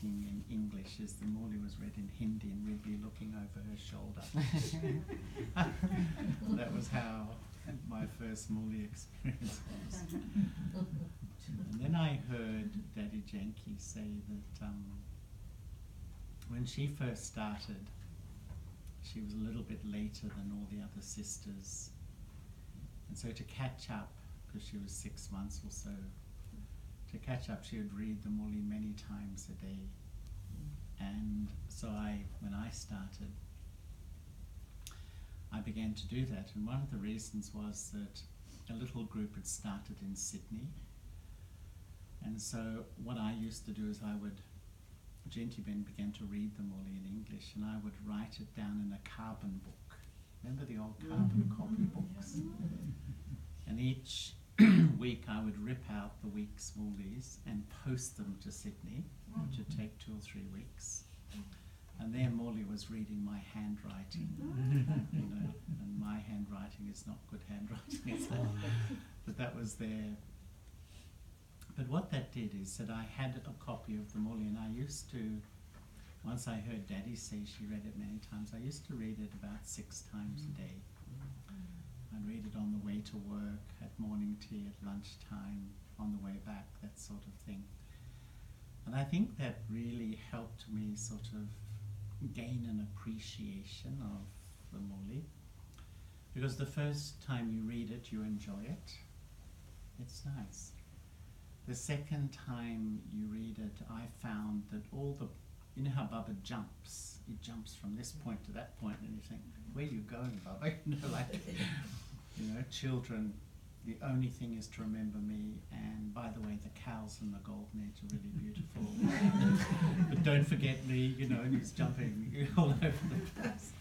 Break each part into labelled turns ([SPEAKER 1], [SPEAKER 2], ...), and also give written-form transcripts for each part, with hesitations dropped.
[SPEAKER 1] writing in English is the Morley was read in Hindi and we'd be looking over her shoulder. That was how my first Morley experience was. And then I heard Daddy Janki say that when she first started, she was a little bit later than all the other sisters. And so to catch up, because she was 6 months or so, to catch up, she would read the Morley many times a day. And so when I started, I began to do that. And one of the reasons was that a little group had started in Sydney. And so what I used to do is Gentiben began to read the Morley in English, and I would write it down in a carbon book. Remember the old carbon copy books? And each week I would rip out the week's Morleys and post them to Sydney, which would take 2 or 3 weeks. And there Morley was reading my handwriting, you know, and my handwriting is not good handwriting, but that was there. But what that did is that I had a copy of the Morley, and I used to, once I heard Daddy say she read it many times, I used to read it about 6 times a day. I'd read it on the way to work, at morning tea, at lunchtime, on the way back, that sort of thing. And I think that really helped me sort of gain an appreciation of the Morley, because the first time you read it, you enjoy it. It's nice. The second time you read it, I found that you know how Baba jumps? He jumps from this point to that point, and you think, where are you going, Baba? You know, like, you know, children, the only thing is to remember me, and by the way, the cows and the golden eggs are really beautiful. But don't forget me, you know, and he's jumping all over the place.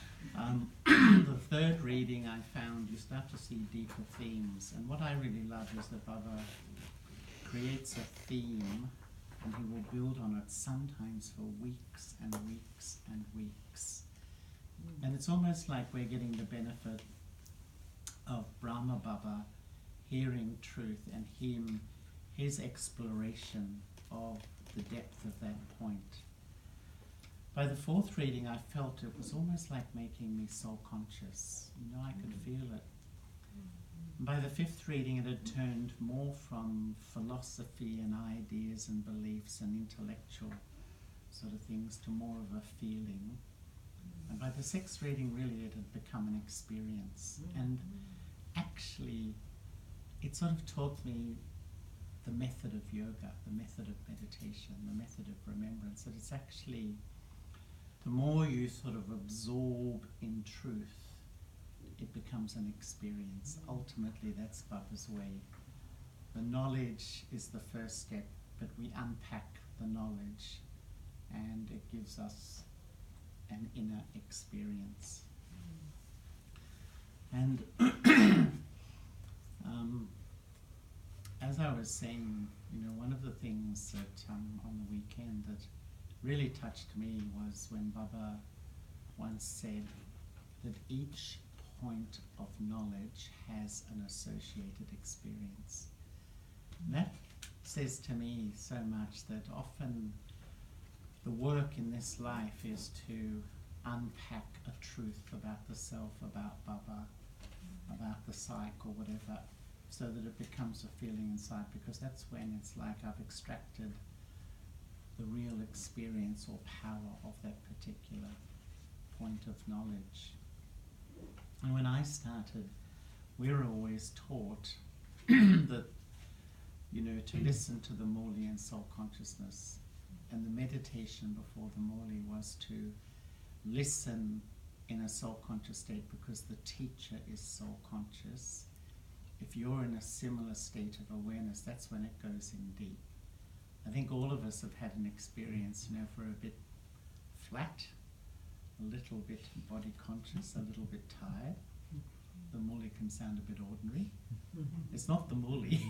[SPEAKER 1] The third reading I found, you start to see deeper themes, and what I really love is that Baba creates a theme and he will build on it sometimes for weeks and weeks and weeks. And it's almost like we're getting the benefit of Brahma Baba hearing truth and his exploration of the depth of that point. By the 4th reading, I felt it was almost like making me soul conscious. You know, I could feel it. By the 5th reading, it had turned more from philosophy and ideas and beliefs and intellectual sort of things to more of a feeling. And by the 6th reading, really, it had become an experience. And actually, it sort of taught me the method of yoga, the method of meditation, the method of remembrance, that it's actually, the more you sort of absorb in truth, it becomes an experience. Ultimately, that's Baba's way. The knowledge is the first step, but we unpack the knowledge and it gives us an inner experience. And as I was saying, you know, one of the things that on the weekend that really touched me was when Baba once said that each point of knowledge has an associated experience. And that says to me so much that often the work in this life is to unpack a truth about the self, about Baba, about the psyche or whatever, so that it becomes a feeling inside, because that's when it's like I've extracted the real experience or power of that particular point of knowledge. And when I started, we were always taught that, you know, to listen to the Morley and soul consciousness. And the meditation before the Morley was to listen in a soul conscious state, because the teacher is soul conscious. If you're in a similar state of awareness, that's when it goes in deep. I think all of us have had an experience, you know, if we're a bit flat, a little bit body conscious, a little bit tired, the Morley can sound a bit ordinary. It's not the Morley.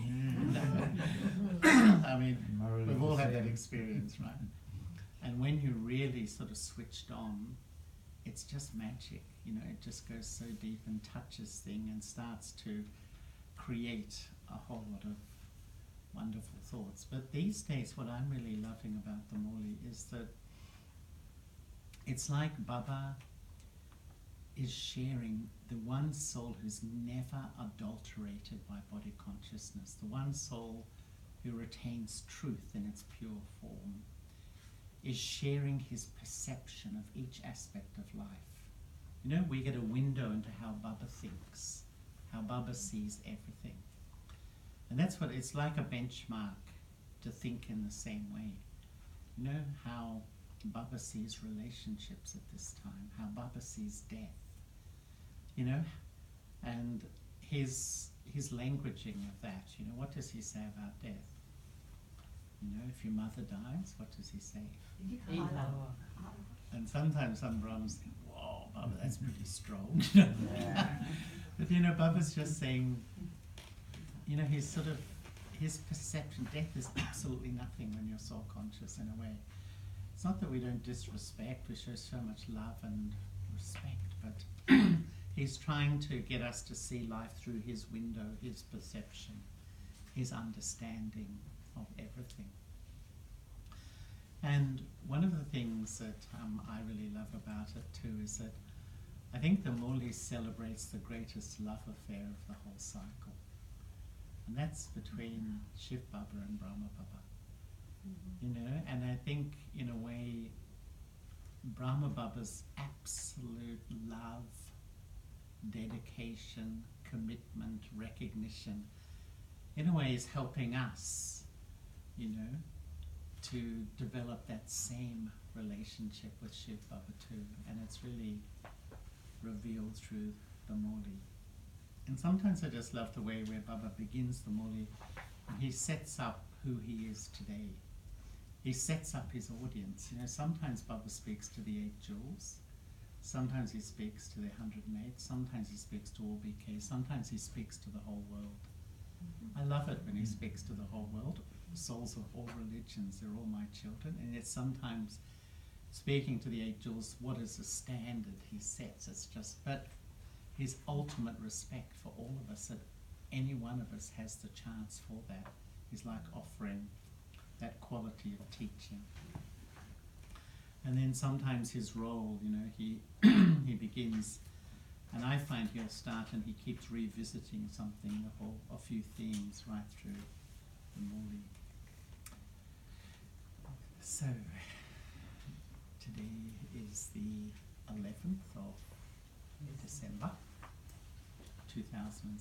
[SPEAKER 1] I mean, we've all had that experience, right? And when you really sort of switched on, it's just magic, you know, it just goes so deep and touches things and starts to create a whole lot of wonderful thoughts. But these days, what I'm really loving about the Morley is that it's like Baba is sharing the one soul who's never adulterated by body consciousness, the one soul who retains truth in its pure form, is sharing his perception of each aspect of life. You know, we get a window into how Baba thinks, how Baba sees everything. And that's what it's like, a benchmark to think in the same way. You know how Baba sees relationships at this time, how Baba sees death, you know, and his languaging of that, you know, what does he say about death? You know, if your mother dies, what does he say? And sometimes some Brahmins think, whoa, Baba, that's pretty strong. But you know, Baba's just saying, you know, his perception, death is absolutely nothing when you're soul conscious in a way. It's not that we don't disrespect, we show so much love and respect, but he's trying to get us to see life through his window, his perception, his understanding of everything. And one of the things that I really love about it too is that I think the Murli celebrates the greatest love affair of the whole cycle. And that's between Shiv Baba and Brahma Baba. You know, and I think in a way Brahma Baba's absolute love, dedication, commitment, recognition, in a way is helping us, you know, to develop that same relationship with Shiv Baba too. And it's really revealed through the Murli. And sometimes I just love the way where Baba begins the Murli, and he sets up who he is today. He sets up his audience. You know, sometimes Baba speaks to the 8 jewels, sometimes he speaks to the 108, sometimes he speaks to all BK, sometimes he speaks to the whole world. I love it when he speaks to the whole world. Souls of all religions, they're all my children. And yet sometimes speaking to the 8 jewels, what is the standard he sets? It's just, but his ultimate respect for all of us, that any one of us has the chance for that, is like offering that quality of teaching. And then sometimes his role, you know, he begins, and I find he'll start and he keeps revisiting something, a few themes right through the Murli. So, today is the 11th of December 2006.